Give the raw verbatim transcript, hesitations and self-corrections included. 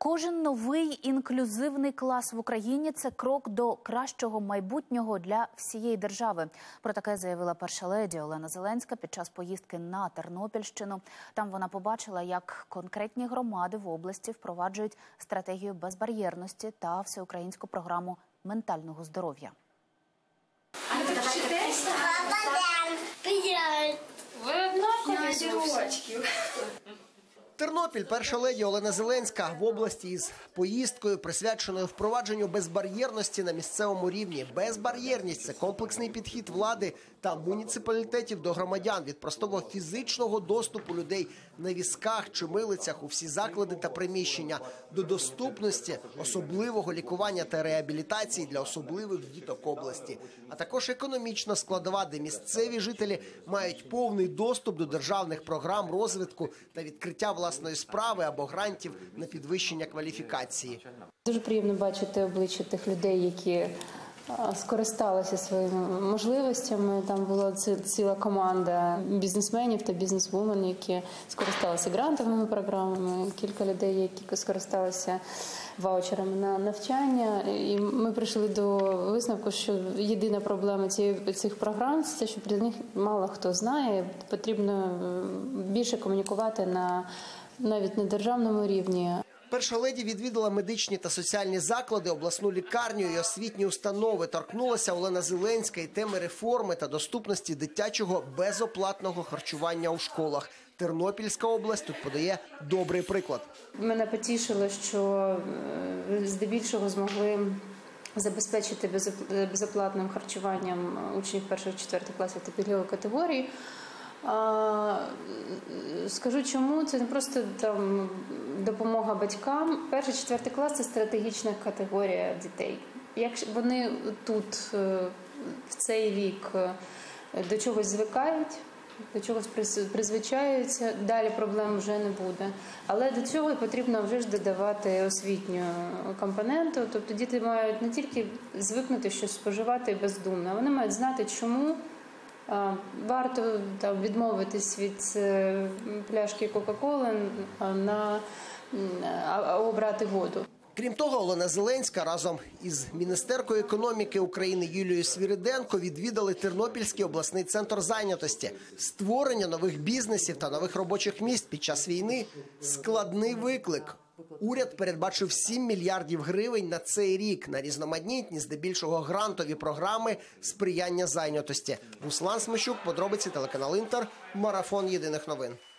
Кожен новий інклюзивний клас в Україні – це крок до кращого майбутнього для всієї держави. Про таке заявила перша леді Олена Зеленська під час поїздки на Тернопільщину. Там вона побачила, як конкретні громади в області впроваджують стратегію безбар'єрності та всеукраїнську програму ментального здоров'я. Ви однакові дівочки. Тернопіль, перша леді Олена Зеленська в області із поїздкою, присвяченою впровадженню безбар'єрності на місцевому рівні. Безбар'єрність – це комплексний підхід влади та муніципалітетів до громадян від простого фізичного доступу людей на візках чи милицях у всі заклади та приміщення до доступності особливого лікування та реабілітації для особливих діток області, а також економічна складова, де місцеві жителі мають повний доступ до державних програм розвитку та відкриття власної справи або грантів на підвищення кваліфікації. Дуже приємно бачити обличчя тих людей, які скористалися своїми можливостями. Там була ціла команда бізнесменів та бізнесвумен, які скористалися грантовими програмами, кілька людей, які скористалися ваучерами на навчання. І ми прийшли до висновку, що єдина проблема цих програм – це те, що про них мало хто знає. Потрібно більше комунікувати на навіть на державному рівні. Перша леді відвідала медичні та соціальні заклади, обласну лікарню і освітні установи. Торкнулася Олена Зеленська і теми реформи та доступності дитячого безоплатного харчування у школах. Тернопільська область тут подає добрий приклад. Мене потішило, що здебільшого змогли забезпечити безоплатним харчуванням учнів перших-четвертих класів та пільгової категорії. А, скажу чому, це не просто там допомога батькам. Перший-четвертий клас – це стратегічна категорія дітей. Якщо вони тут в цей вік до чогось звикають, до чогось призвичаються, далі проблем вже не буде. Але до цього потрібно вже ж додавати освітню компоненту. Тобто діти мають не тільки звикнути щось споживати бездумно, вони мають знати, чому варто там відмовитись від пляшки Кока-Коли, на а обрати воду. Крім того, Олена Зеленська разом із міністеркою економіки України Юлією Свириденко відвідали Тернопільський обласний центр зайнятості. Створення нових бізнесів та нових робочих місць під час війни – складний виклик. Уряд передбачив сім мільярдів гривень на цей рік на різноманітні, здебільшого грантові програми сприяння зайнятості. Руслан Смещук, подробиці, телеканал Інтер, марафон єдиних новин.